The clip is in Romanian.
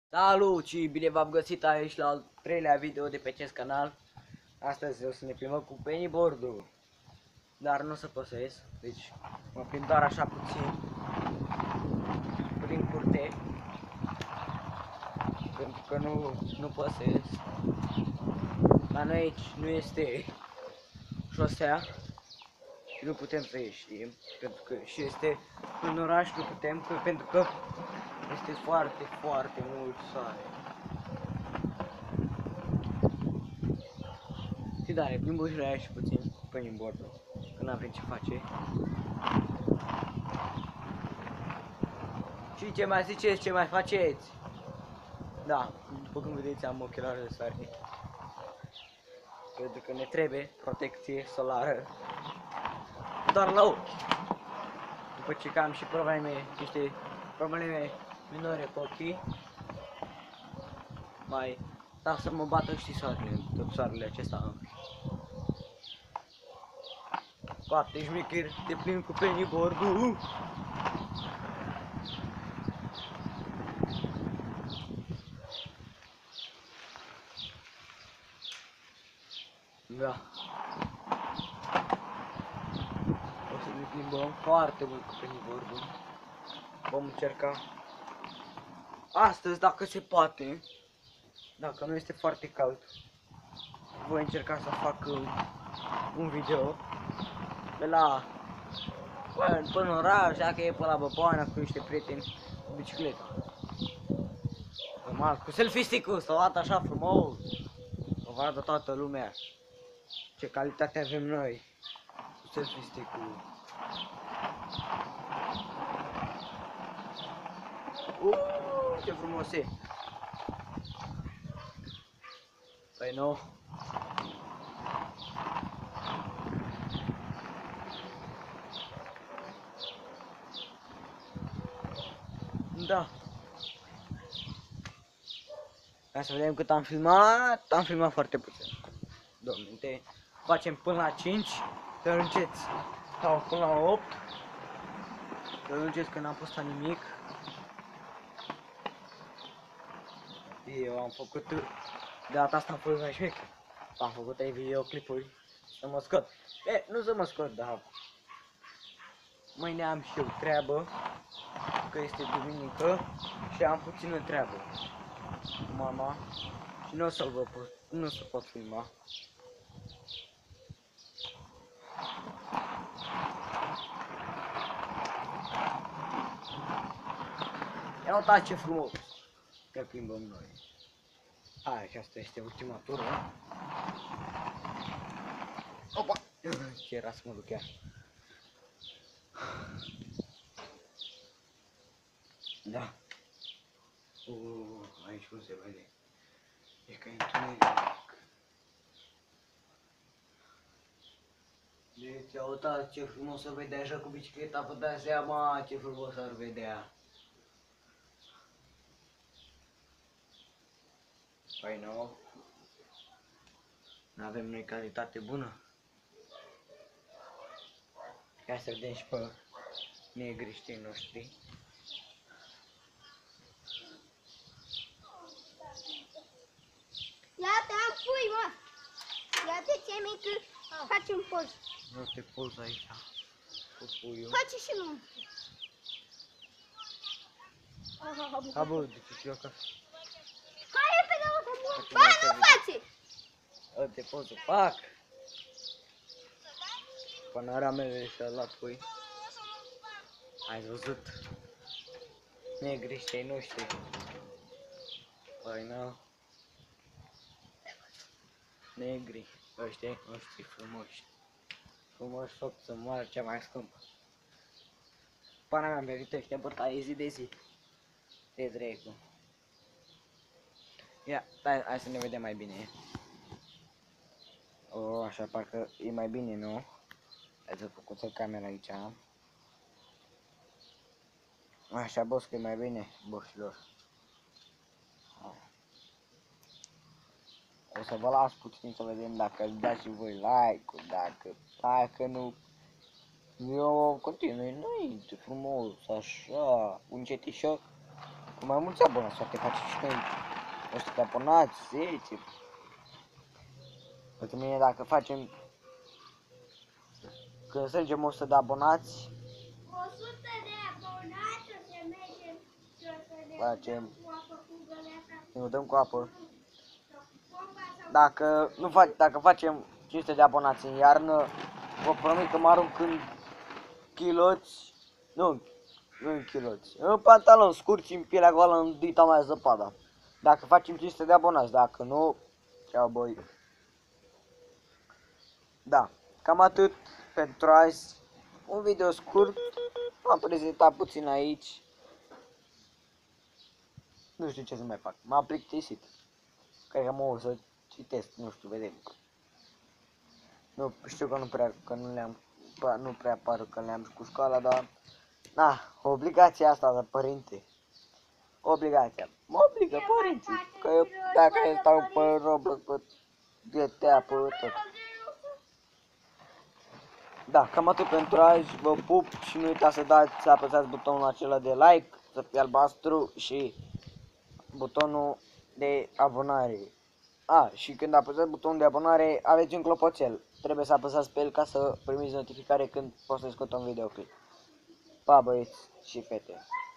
Salut și bine v-am găsit aici la al treilea video de pe acest canal. Astăzi o să ne plimbăm cu pennyboard-ul, dar nu o să păsesc, deci mă plimb doar așa puțin prin curte, pentru că nu păsesc. La noi aici nu este șosea și nu putem să ieșim, pentru că și este în oraș nu putem, pentru că este foarte mult soare. Și da, ne plimbăm și la ea și puțin cu pennyboard-ul, că n-avem ce face. Și ce mai ziceți, ce mai faceți? Da, după cum vedeți am ochelari de soare, pentru că ne trebuie protecție solară doar la ochi. După ce am și niște probleme minore cu ochii, mai da să mă bată și soarele, tot soarele acesta. Foarte șmecher, te plimbi cu pennyboard-ul. Da. O să ne plimbăm foarte mult cu pennyboard-ul. Vom încerca astăzi, dacă se poate, dacă nu este foarte cald, voi încerca să fac un video de la până în oraș, dacă e pe la Băpoana cu niște prieteni cu bicicleta. Normal, cu selfie stick-ul, s-a luat așa frumos, o vadă toată lumea ce calitate avem noi cu selfie stick-ul. Ce frumos e! Păi nu. Da. Ca să vedem cât am filmat foarte puțin. 2 minute. Facem până la 5, tărânceți. Sau până la 8. Tărânceți că n-am postat nimic. Eu am făcut, de data asta am fost mai șmecher. Am făcut 3 videoclipuri să mă scot. Nu să mă scot, dar mâine am și eu treabă, că este duminică și am puțină treabă cu mama și nu o să pot filma. Ia uitați ce frumos că plimbăm noi. Hai, și asta este ultima tură. Opa! Ce era să mă duc chiar. Da. Aici nu se vede. E ca întuneric. Deci, ia uitați ce frumos se vede așa cu bicicleta, vă dați seama ce frumos ar vedea. Păi nu, n-avem noi calitate bună. Hai să vedem și pe negriștii noștri. Ia-te, am pui, mă! Ia-te ce mică, faci un poz. Nu te poz aici, cu puiul. Face și nu. Ha, bă, de ce eu ca... Hai, repede, mă! Ba, nu face! Te poz să fac. Panoramele și-a luat pui. Ai văzut? Negriștii noștri. Păi nu. Negri, ăștia noștri frumoși. Frumoși foc să moară cea mai scumpă. Pana mea merită ăștia bătaie zi de zi. De dracu. Ia, hai să ne vedem mai bine. Așa parcă e mai bine, nu? Hai să făcut o camera aici. Așa, boss, că e mai bine, boșilor. O să vă las puțin să vedem dacă îți dați și voi like-ul, dacă nu, eu continui înainte, frumos, așa, încetișor, Cu mai mulți abonați, poate face și noi 100 de abonați, 10. Pentru mine dacă facem, când strângem 100 de abonați, 100 de abonați, o să mergem și o să ne facem, dăm cu apă cu găleata. ne dăm cu apă. Pompa sau Dacă, nu dacă facem 500 de abonați în iarnă, vă promit că mă arunc în chiloți, nu în chiloți, în pantaloni scurți, în pielea goală, în dita mai zăpada. Dacă facem 500 de abonați, dacă nu, ceau boi. Da, cam atât pentru azi. Un video scurt, m-am prezentat puțin aici. Nu știu ce să mai fac, m-am plictisit. Cred că mă o să citesc, nu știu, vedem. Nu știu că nu prea apar că le-am cu școala, dar na, obligația asta de părinte. Obligația. Mă obligă părinții, că eu dacă eu stau pe Roblox, pe GTA, pe tot. Da, cam atât pentru azi, vă pup și nu uitați să apăsați butonul acela de like, să fie albastru și butonul de abonare. Și când apăsați butonul de abonare, aveți un clopoțel. Trebuie să apăsați pe el ca să primiți notificare când postez un videoclip. Pa băieți și fete!